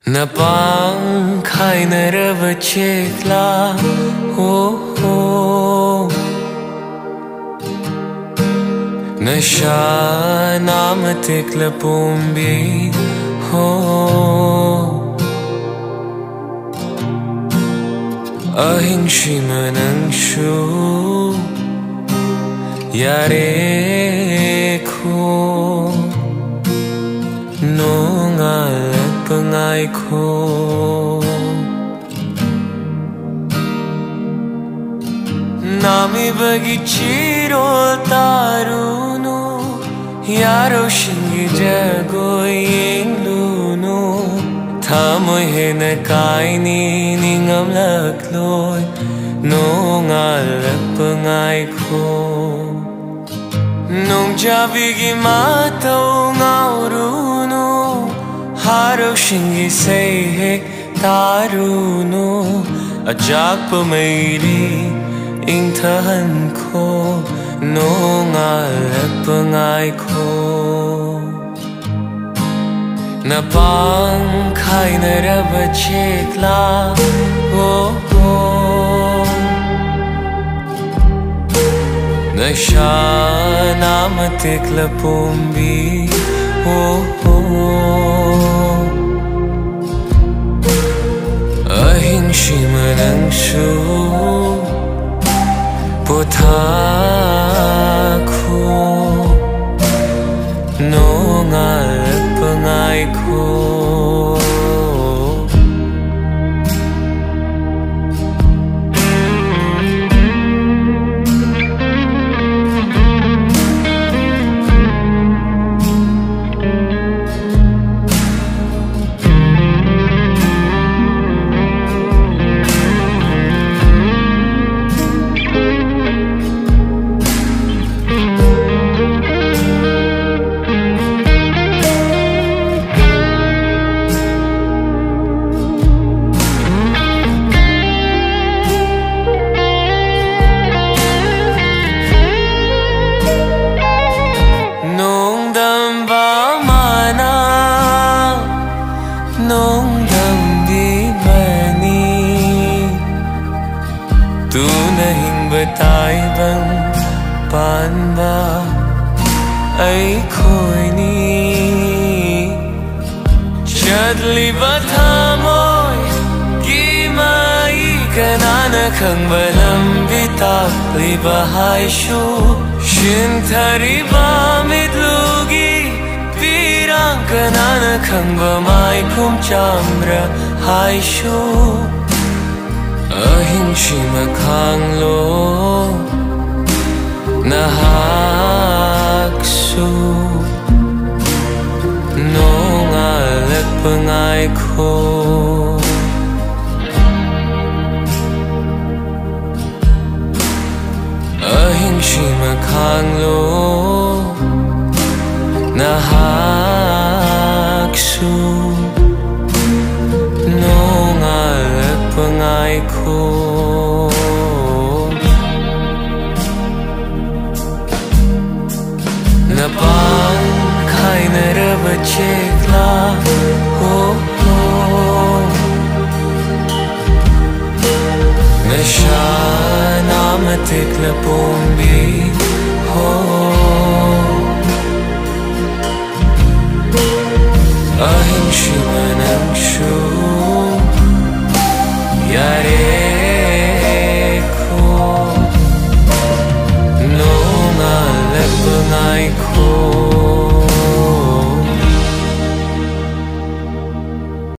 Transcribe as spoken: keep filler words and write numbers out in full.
Napang khai na rava chekla oh oh Nasha naam tekla pombi oh Ahing shimanang shu Yare ko Nungal pangay ko Nami bagi chiro taruno Yaro shingi jago yingluno Tamoy hena kaini ningam lakloy Nungal pangay ko Nung jabigi mataw ngauruno Haro shingi say taruno Ajak pamairi ingtahan ko Nung alapangay ko Napang kay na raba chekla oh oh Nasha namatikla pombi oh oh Ahing shimanang shu Potako Nungal pangay ko Nung damdi mani Tunahing batay bang panba Ay ko'y ni Chadli batamoy Gimay kanana kang balam bitak Libahay shu Shintari ba midlugi Pirang kanana kang bamay kum chamra hai shu Ahing shimakang lo Nahaksu Nung alat pangay ko Ahing shimakang lo Nahaksu Nung alat pangay ko Napang kay na raba chekla oh oh Nasha namatikla pombi oh Ahing shimanang shu Yare